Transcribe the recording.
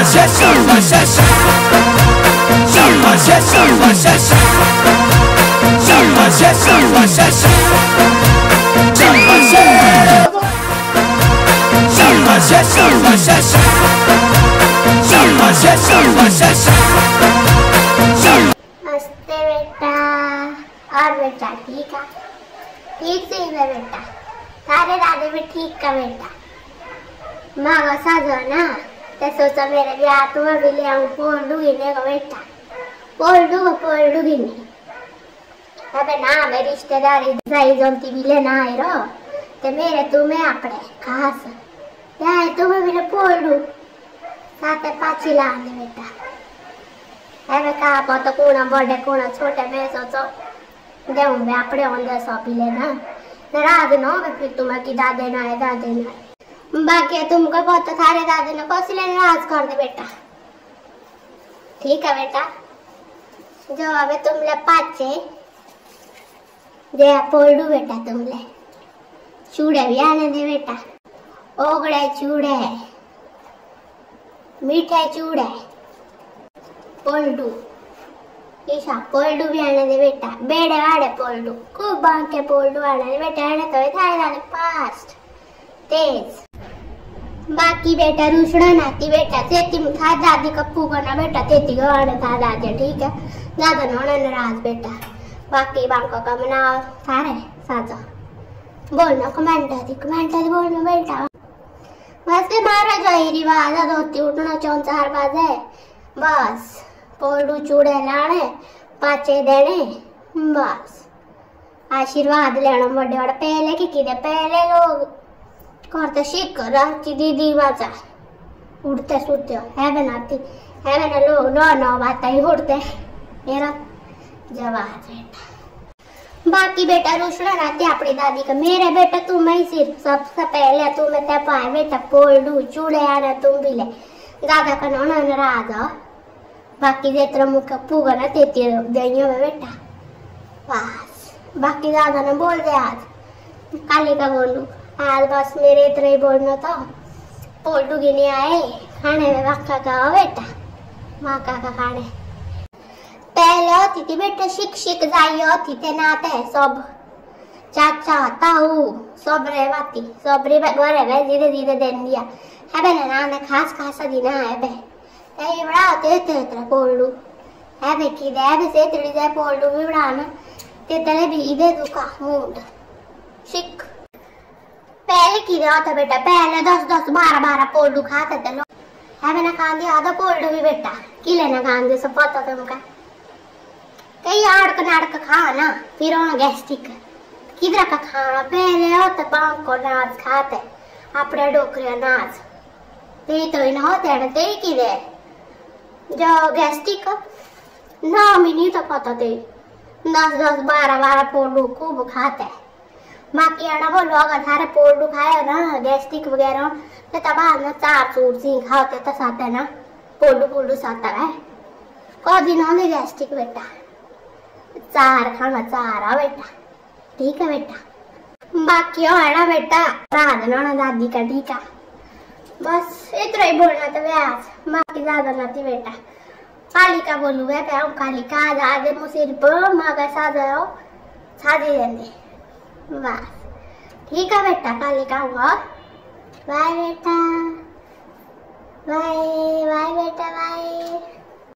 बेटा और बेटा ठीक है, ठीक से ही है बेटा, सारे दादे भी ठीक का बेटा। माँ को साझो ना तो सोचा मेरे ब्याह तुम्हें भी ले आऊँ पोल दूंगी ने को बेटा, पोल दूंगी नहीं। अबे ना मेरी रिश्तेदारी सही जोंती भी लेना है रो ते मेरे तुम्हें अपने खास यार तुम्हें भी पोल दूँ साथे पाची लाने बेटा। अबे कहा पता कोना बड़े कोना छोटे में सोचो देऊँ मैं अपने अंदर सौंपी लेना नाराज ना हो फिर तुम्हें कि दादे ना है बाकी तुमको पता थारे दादे ने कौशले नाराज कर दे बेटा। ठीक है बेटा, जो अबे तुमले पाचे जे पोल्डू बेटा तुमले चूड़े भी आने दे बेटा, ओगड़े चूड़े मीठे चूड़े पोल्डू ईशा पोल्डू भी आने दे बेटा, बेड़े वाले पोल्डू खूब बांके पोल्डू आने दे बेटा। आने तो थारे दादे फास्ट तेज बाकी बेटा रूसड़ा नाती बेटा तेती था दादी कप्पू को ना बेटा तेती को आने था दादी ठीक है दादा नोना नाराज बेटा। बाकी बांको का मना थारे साजा बोलना कमेंट आदि बोलना बेटा। वैसे मारा जो ही रिवाज है धोती उठना 4 बाजे बस पोल्डू चूड़े लाने पाचे देने बस आशीर्वाद लेना बड़े बड़े पहले की पहले लोग करते शिक राती दीदी बाजा उड़ते सुते है बनाती है बना लोग नौ बात ही उड़ते मेरा जवाब बेटा। बाकी बेटा रूसड़ा नाती अपनी दादी का मेरे बेटा तुम्हें सिर्फ सबसे पहले तुम्हें ते पाए बेटा पोल्डू चूड़े आना तुम भी ले दादा का नौना नाराज हो बाकी जेतरा मुख पूगा ना तेती देइयो में बेटा बस। बाकी दादा ने बोल दे आज काली का बोलू आज बस मेरे इतना ही बोलना था पोल्डू गिनी आए खाने में मक्का का हो बेटा मक्का का खाने पहले होती थी बेटा शिक जाई होती थे नाते सब चाचा ताऊ सब रेवाती सब रे बरे धीरे धीरे देन दिया है बे ना खास दिन है बे ते बड़ा होते थे पोल्डू है बे की दे बे से तेरी दे पोल्डू भी बड़ा ना ते तले भी इधे दुका मूड शिक पहले की था बेटा पहले 10 12 पोल्डू खाते थे लोग है मैंने खान दिया आधा पोल्डू भी बेटा किले ना खान दे सब पता था उनका कई आड़क खा ना फिर उन्होंने गैस्ट्रिक किधर का खाना पहले होता बांग को नाच खाते अपने डोकरे नाच ते तो इन होते ना ते की दे जो गैस्ट्रिक ना मिनी तो पता थे 10 12 पोल्डू खूब खाते बाकी आना बोलो अगर थारे पोल्डू खाए ना गैस्ट्रिक वगैरह तो तब ना 4 सूट सी खाते तो साथ ना पोल्डू साता है को दिन होने गैस्ट्रिक बेटा 4 खाना 4 बेटा ठीक है बेटा। बाकी है ना बेटा राज ना दादी का ठीक है बस इतना ही बोलना था व्यास बाकी ज्यादा नहीं बेटा। काली का बोलू है काली का आजाद मुझे माँ का साजा शादी देंगे बस ठीक है बेटा काली का हुआ बाय बेटा बाय बेटा बाय।